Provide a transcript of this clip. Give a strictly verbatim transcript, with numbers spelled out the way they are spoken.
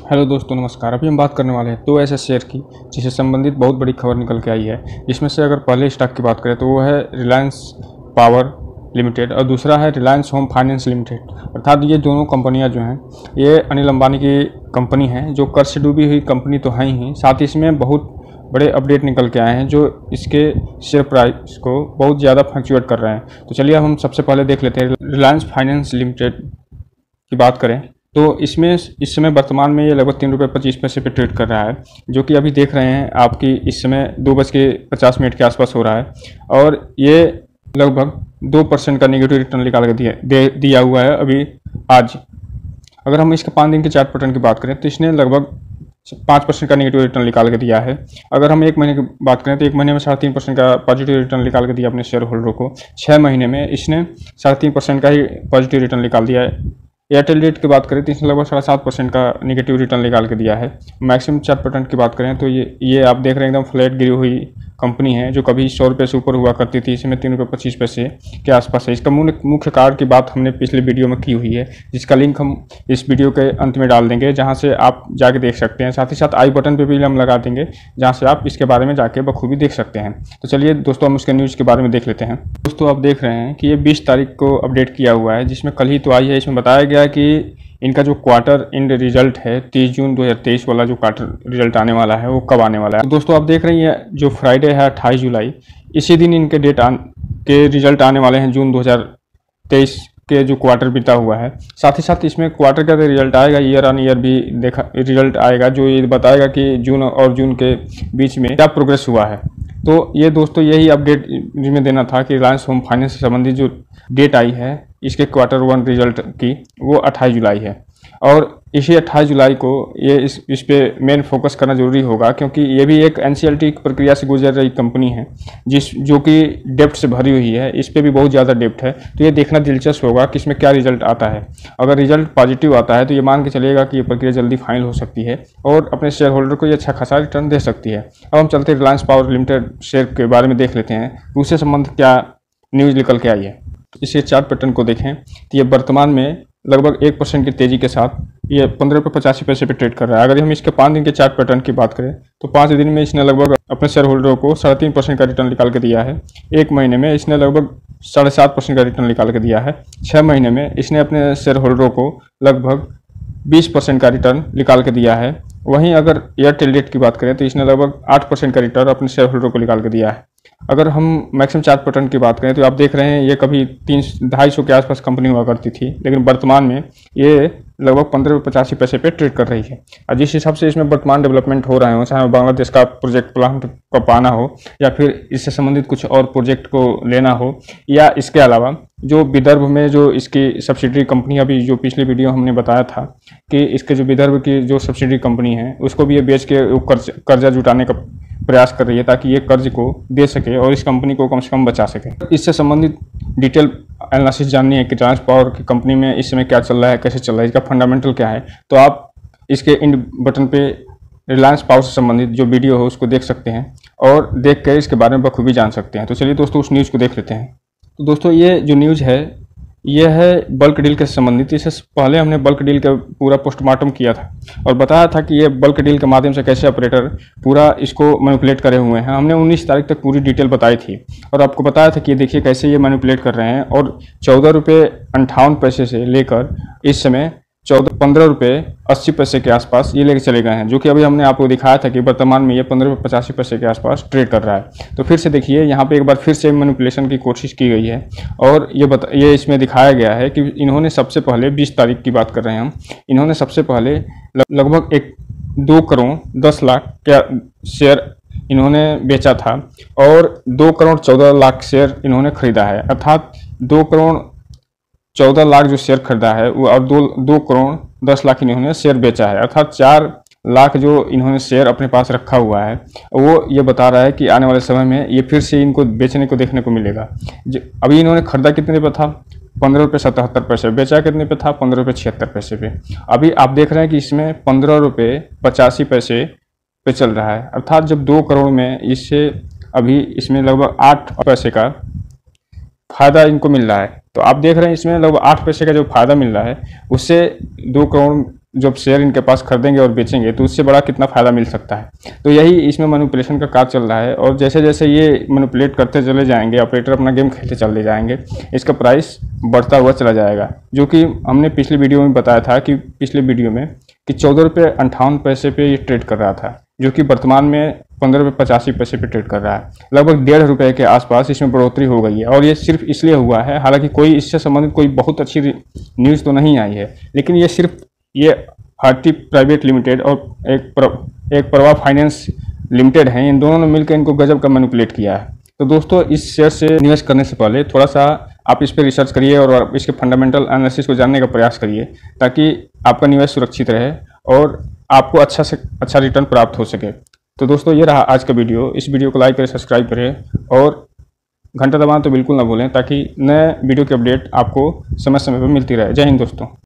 Hello दोस्तों, नमस्कार। अभी हम बात करने वाले हैं दो ऐसे शेयर की जिससे संबंधित बहुत बड़ी खबर निकल के आई है। जिसमें से अगर पहले स्टॉक की बात करें तो वो है रिलायंस पावर लिमिटेड और दूसरा है रिलायंस होम फाइनेंस लिमिटेड। अर्थात ये दोनों कंपनियां जो हैं ये अनिल अंबानी की कंपनी हैं, जो कर्ज से डूबी हुई कंपनी तो हैं ही, साथ ही इसमें बहुत बड़े अपडेट निकल के आए हैं जो इसके शेयर प्राइस को बहुत ज़्यादा फ्लक्चुएट कर रहे हैं। तो चलिए हम सबसे पहले देख लेते हैं रिलायंस फाइनेंस लिमिटेड की बात करें तो इसमें इस समय वर्तमान में ये लगभग तीन रुपये पच्चीस पैसे पे ट्रेड कर रहा है, जो कि अभी देख रहे हैं आपकी इस समय दो बज के पचास मिनट के आसपास हो रहा है और ये लगभग दो परसेंट का नेगेटिव रिटर्न निकाल के दिया दे दिया हुआ है अभी आज। अगर हम इसके पाँच दिन के चार्ट पैटर्न की बात करें तो इसने लगभग पाँच परसेंट का नेगेटिव रिटर्न निकाल के दिया है। अगर हम एक महीने की बात करें तो एक महीने में साढ़े तीन परसेंट का पॉजिटिव रिटर्न निकाल के दिया अपने शेयर होल्डरों को। छः महीने में इसने साढ़े तीन परसेंट का ही पॉजिटिव रिटर्न निकाल दिया है। एयरटेल रेट की बात करें तो इसने लगभग साढ़े सात परसेंट का नेगेटिव रिटर्न निकाल के दिया है। मैक्सिमम चार्ट पैटर्न की बात करें तो ये ये आप देख रहे हैं एकदम फ्लैट गिरी हुई कंपनी है, जो कभी सौ रुपये से ऊपर हुआ करती थी, इसमें तीन रुपये पच्चीस पैसे के आसपास है। इसका मुख्य कारण की बात हमने पिछले वीडियो में की हुई है, जिसका लिंक हम इस वीडियो के अंत में डाल देंगे, जहाँ से आप जाके देख सकते हैं। साथ ही साथ आई बटन पर भी हम लगा देंगे, जहाँ से आप इसके बारे में जाके बखूबी देख सकते हैं। तो चलिए दोस्तों हम उसके न्यूज़ के बारे में देख लेते हैं। दोस्तों आप देख रहे हैं कि ये बीस तारीख को अपडेट किया हुआ है, जिसमें कल ही तो आई है। इसमें बताया गया कि इनका जो क्वार्टर एंड रिजल्ट है तीस जून दो हज़ार तेईस वाला जो क्वार्टर रिजल्ट आने वाला है वो कब आने वाला है। तो दोस्तों आप देख रही हैं जो फ्राइडे है अट्ठाईस जुलाई, इसी दिन इनके डेट आन के रिजल्ट आने वाले हैं जून दो हज़ार तेईस के जो क्वार्टर बीता हुआ है। साथ ही साथ इसमें क्वार्टर का रिजल्ट आएगा, ईयर ऑन ईयर भी देखा रिजल्ट आएगा, जो ये बताएगा कि जून और जून के बीच में क्या प्रोग्रेस हुआ है। तो ये दोस्तों यही अपडेट जिसमें देना था कि रिलायंस होम फाइनेंस से संबंधित जो डेट आई है इसके क्वार्टर वन रिजल्ट की वो अट्ठाईस जुलाई है और इसी अट्ठाईस जुलाई को ये इस इस पे मेन फोकस करना जरूरी होगा, क्योंकि ये भी एक एनसीएलटी प्रक्रिया से गुजर रही कंपनी है जिस जो कि डेप्ट से भरी हुई है। इस पे भी बहुत ज़्यादा डेप्ट है, तो ये देखना दिलचस्प होगा कि इसमें क्या रिजल्ट आता है। अगर रिजल्ट पॉजिटिव आता है तो ये मान के चलिएगा कि ये प्रक्रिया जल्दी फाइनल हो सकती है और अपने शेयर होल्डर को ये अच्छा खासा रिटर्न दे सकती है। अब हम चलते रिलायंस पावर लिमिटेड शेयर के बारे में देख लेते हैं, उससे संबंधित क्या न्यूज़ निकल के आई है। इसके चार्ट पैटर्न को देखें तो ये वर्तमान में लगभग एक परसेंट की तेजी के साथ ये पंद्रह रुपये पचासी पैसे पे ट्रेड कर रहा है। अगर हम इसके पाँच दिन के चार्ट पैटर्न की बात करें तो पाँच दिन में इसने लगभग अपने शेयर होल्डरों को साढ़े तीन परसेंट का रिटर्न निकाल के दिया है। एक महीने में इसने लगभग साढ़े सात परसेंट का रिटर्न निकाल के दिया है। छः महीने में इसने अपने शेयर होल्डरों को लगभग बीस परसेंट का रिटर्न निकाल के दिया है। वहीं अगर एयरटेल रेट की बात करें तो इसने लगभग आठ परसेंट का रिटर्न अपने शेयर होल्डरों को निकाल के दिया है। अगर हम मैक्सिमम चार्ट पैटर्न की बात करें तो आप देख रहे हैं ये कभी तीन ढाई सौ के आसपास कंपनी हुआ करती थी, लेकिन वर्तमान में ये लगभग पंद्रह रुपये पचासी पैसे पे ट्रेड कर रही है। और जिस हिसाब से इसमें वर्तमान डेवलपमेंट हो रहे हो, चाहे बांग्लादेश का प्रोजेक्ट प्लांट को पाना हो या फिर इससे संबंधित कुछ और प्रोजेक्ट को लेना हो, या इसके अलावा जो विदर्भ में जो इसकी सब्सिडरी कंपनी अभी जो पिछली वीडियो हमने बताया था कि इसके जो विदर्भ की जो सब्सिडरी कंपनी है उसको भी ये बेच के कर्ज कर्जा जुटाने का प्रयास कर रही है, ताकि ये कर्ज को दे सके और इस कंपनी को कम से कम बचा सके। इससे संबंधित डिटेल एनालिसिस जाननी है कि रिलायंस पावर की कंपनी में इस समय क्या चल रहा है, कैसे चल रहा है, इसका फंडामेंटल क्या है, तो आप इसके इन बटन पे रिलायंस पावर से संबंधित जो वीडियो है उसको देख सकते हैं और देख कर इसके बारे में बखूबी जान सकते हैं। तो चलिए दोस्तों उस न्यूज़ को देख लेते हैं। तो दोस्तों ये जो न्यूज़ है यह है बल्क डील के संबंधित। इससे पहले हमने बल्क डील का पूरा पोस्टमार्टम किया था और बताया था कि ये बल्क डील के माध्यम से कैसे ऑपरेटर पूरा इसको मैनिपुलेट करे हुए हैं। हमने उन्नीस तारीख तक पूरी डिटेल बताई थी और आपको बताया था कि ये देखिए कैसे ये मैनिपुलेट कर रहे हैं और चौदह रुपये अंठावन पैसे से लेकर इस समय चौदह पंद्रह रुपये अस्सी पैसे के आसपास ये लेके चले गए हैं, जो कि अभी हमने आपको दिखाया था कि वर्तमान में ये पंद्रह रुपये पचासी पैसे के आसपास ट्रेड कर रहा है। तो फिर से देखिए यहाँ पे एक बार फिर से मैनिपुलेशन की कोशिश की गई है और ये बता ये इसमें दिखाया गया है कि इन्होंने सबसे पहले बीस तारीख की बात कर रहे हैं हम, इन्होंने सबसे पहले लगभग एक दो करोड़ दस लाख का शेयर इन्होंने बेचा था और दो करोड़ चौदह लाख शेयर इन्होंने खरीदा है। अर्थात दो करोड़ चौदह लाख जो शेयर खरीदा है वो और दो दो करोड़ दस लाख इन्होंने शेयर बेचा है। अर्थात चार लाख जो इन्होंने शेयर अपने पास रखा हुआ है वो ये बता रहा है कि आने वाले समय में ये फिर से इनको बेचने को देखने को मिलेगा। अभी इन्होंने खरीदा कितने पे था, पंद्रह रुपये सतहत्तर पैसे, बेचा कितने पे था, पंद्रह रुपये छिहत्तर पैसे पे। अभी आप देख रहे हैं कि इसमें पंद्रह रुपये पचासी पैसे पे चल रहा है। अर्थात जब दो करोड़ में इससे अभी इसमें लगभग आठ पैसे का फायदा इनको मिल रहा है, तो आप देख रहे हैं इसमें लगभग आठ पैसे का जो फायदा मिल रहा है उससे दो करोड़ जब शेयर इनके पास खरीदेंगे और बेचेंगे तो उससे बड़ा कितना फ़ायदा मिल सकता है। तो यही इसमें मैनिपुलेशन का कार्य चल रहा है, और जैसे जैसे ये मैनिपुलेट करते चले जाएंगे, ऑपरेटर अपना गेम खेलते चले जाएंगे, इसका प्राइस बढ़ता हुआ चला जाएगा। जो कि हमने पिछले वीडियो में बताया था कि पिछले वीडियो में कि चौदह रुपये अंठावन पैसे पे ये ट्रेड कर रहा था, जो कि वर्तमान में पंद्रह रुपये पचासी पैसे पे ट्रेड कर रहा है। लगभग डेढ़ रुपये के आसपास इसमें बढ़ोतरी हो गई है, और ये सिर्फ इसलिए हुआ है, हालांकि कोई इससे संबंधित कोई बहुत अच्छी न्यूज़ तो नहीं आई है, लेकिन ये सिर्फ ये हार्टी प्राइवेट लिमिटेड और एक प्र, एक प्रवा फाइनेंस लिमिटेड है, इन दोनों ने मिलकर इनको गजब का मैनिपुलेट किया है। तो दोस्तों, इस शेयर से निवेश करने से पहले थोड़ा सा आप इस पर रिसर्च करिए और इसके फंडामेंटल एनालिसिस को जानने का प्रयास करिए, ताकि आपका निवेश सुरक्षित रहे और आपको अच्छा से अच्छा रिटर्न प्राप्त हो सके। तो दोस्तों, ये रहा आज का वीडियो। इस वीडियो को लाइक करें, सब्सक्राइब करें और घंटा दबाना तो बिल्कुल ना भूलें, ताकि नए वीडियो की अपडेट आपको समय समय पर मिलती रहे। जय हिंद दोस्तों।